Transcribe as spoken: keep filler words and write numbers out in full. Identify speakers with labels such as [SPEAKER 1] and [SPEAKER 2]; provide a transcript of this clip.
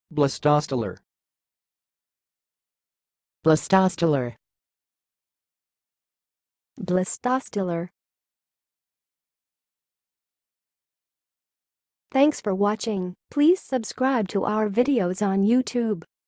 [SPEAKER 1] Blastostylar.
[SPEAKER 2] Blastostylar.
[SPEAKER 3] Blastostylar. Thanks for watching. Please subscribe to our videos on YouTube.